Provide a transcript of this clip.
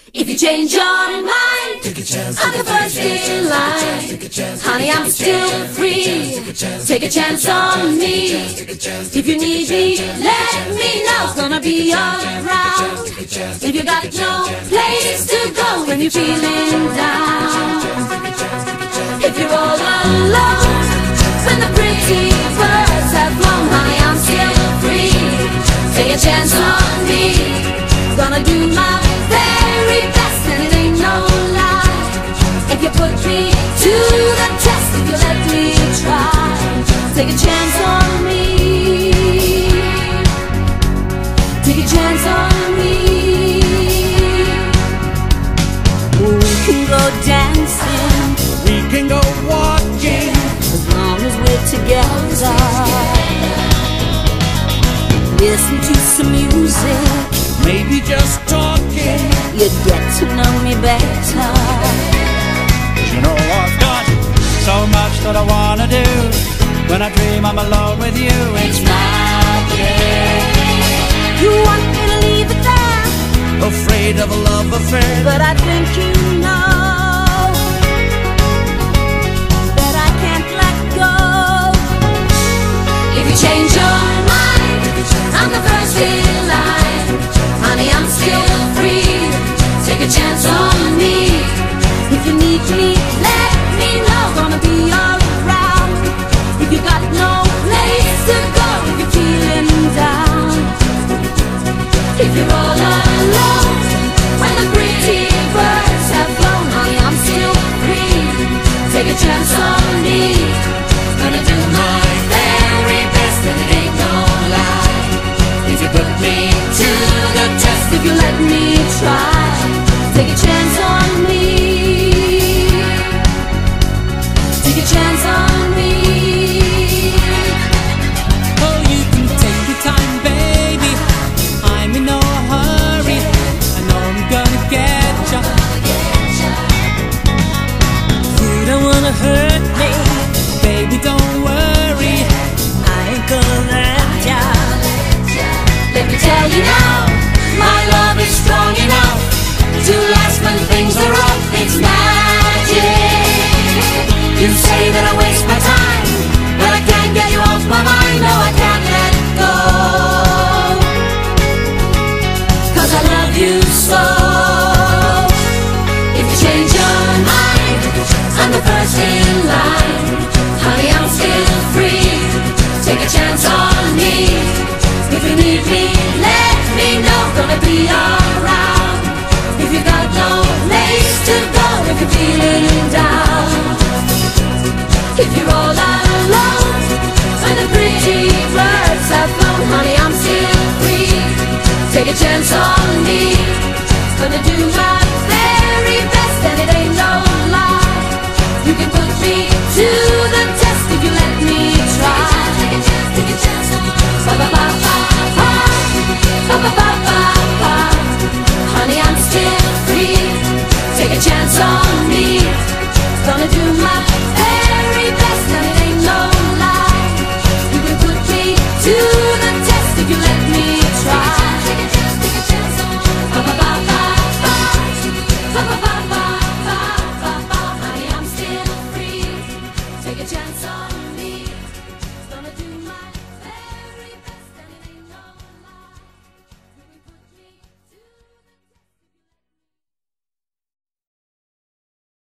If you change your mind, take a chance, I'm the first in line. Honey, I'm still free. Take a chance on me. If you need me, let me know. Gonna be around. If you got no place to go when you're feeling down. If you're all alone, when the pretty birds have flown, honey, I'm still free. Take a chance on me. Gonna do my very best, and it ain't no lie. If you put me to the test, if you let me try, take a chance on me. Take a chance on me. We can go dancing, we can go walking, as long as we're together. Listen to some music, maybe just talking, you'd get to know me better. you know I've got so much that I wanna do. When I dream I'm alone with you, it's magic. You want me to leave it there, Afraid of a love affair, but I think you know that I can't let go. If you change your mind, I'm the first in line. Honey, I'm still free. Take a chance on me. If you need me, let me know. Gonna be around. If you got no place to go, if you're feeling down. If you're all alone, when the pretty birds have flown, honey, I'm still free. Take a chance on me. Gonna do my very best, and it ain't no lie. If you put me to the test, if you let me try, take a chance on me. Take a chance on me. oh, you can take your time, baby. I'm in no hurry. I know I'm gonna get ya. You don't wanna hurt me, Baby, don't worry. I ain't gonna let ya. Let me tell you now, my love is strong enough to last when things are rough. It's magic. You say that I waste my time, but I can't get you off my mind. No, I can't let go, 'cause I love you so. If you change your mind, I'm the first in line. Honey, I'm still free. Take a chance on me. If you need me, let me know. Gonna be around. If you got no place to go, if you're feeling down. If you're all alone, when the pretty birds have flown, honey, I'm still free. Take a chance on me. Gonna do my very best, and it ain't no lie. You can put me to the test if you let me try. Take a chance, take a chance on me. Ba ba ba ba ba, ba ba ba ba ba. Honey, I'm still free. Take a chance on me. Gonna do my very best, and it ain't no lie. You can put me to the test if you let me try. Take a chance, take a chance on me. Ba ba ba ba ba, ba ba ba ba ba ba ba. Honey, I'm still free. Take a chance on me.